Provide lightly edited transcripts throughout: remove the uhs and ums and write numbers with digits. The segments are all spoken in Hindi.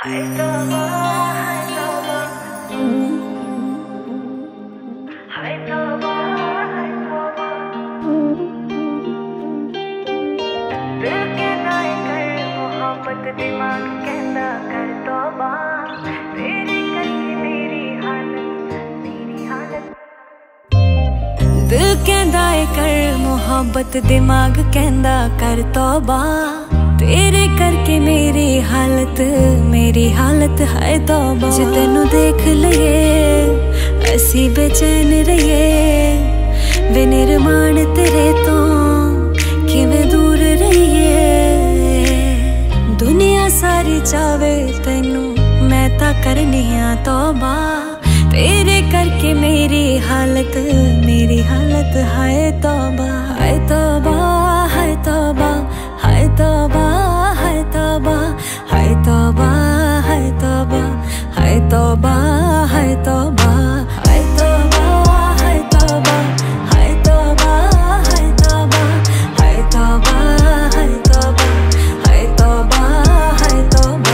हाय तौबा हाय तौबा हाय तौबा हाय तौबा दिल कहना कर मोहब्बत दिमाग कहना कर तौबा तेरे करके मेरी हालत दिल कहना कर मोहब्बत दिमाग कहना कर तौबा तेरे करके मेरी हालत है तौबा जे तेनू देख लइए असी बेचैन रहिए बेनिर्माण तेरे तो किवें दूर रहिए दुनिया सारी चावे तेनू मैं ता करनी आ तौबा तेरे करके मेरी हालत है तौबा हाय तौबा हाय तौबा हाय तौबा हाय तौबा हाय तौबा हाय तौबा हाय तौबा हाय तौबा हाय तौबा हाय तौबा हाय तौबा हाय तौबा हाय तौबा हाय तौबा हाय तौबा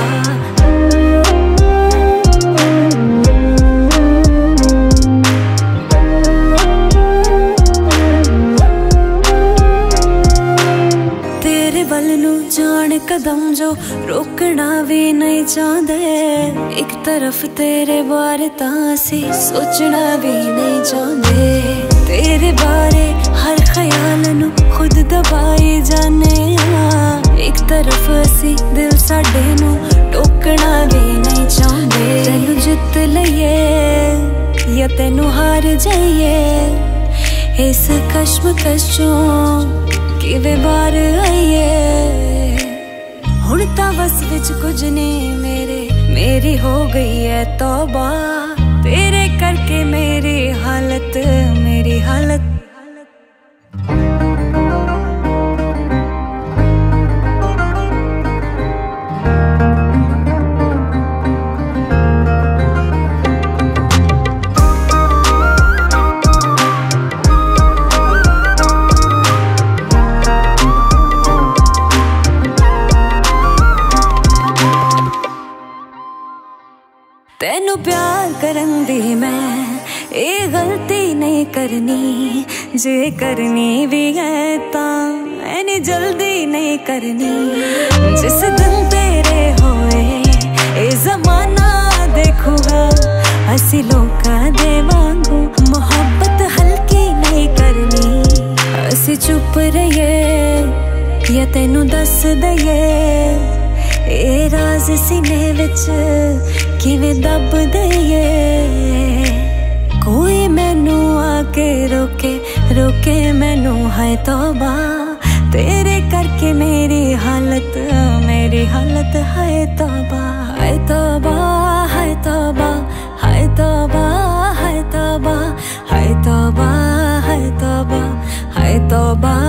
तेरे बल नू जान कदम जो रोकना भी नहीं चाहते एक तरफ तेरे बारे तासी सोचना भी नहीं चाहते तेरे बारे हर ख्याल नू खुद दबाई जाने एक तरफ असी दिल साडे नू टोकना भी नहीं चाहते तेनू जित लइए या तेनू हार जाइए इस कश्मकश चों किवें बार आइए हुण तां बस विच कुछ नहीं मेरी हो गई है तौबा तेरे करके मेरी हालत तेनू प्यार करन दी मैं ये गलती नहीं करनी जे करनी भी है तां ऐनी जल्दी नहीं करनी जिस दिन तेरे होए ये जमाना देखूगा असी लोकां दे वांगू मोहब्बत हल्की नहीं करनी असी चुप रहिए या तेनू दस दइए ए राज सीने विच किवें दब दइए कोई मैनू आके रोके मैनू हाय तौबा तेरे करके मेरी हालत है तौबा हाय तौबा हाय तौबा हाय तौबा हाय तौबा हाय तौबा हाय तौबा हाय तौबा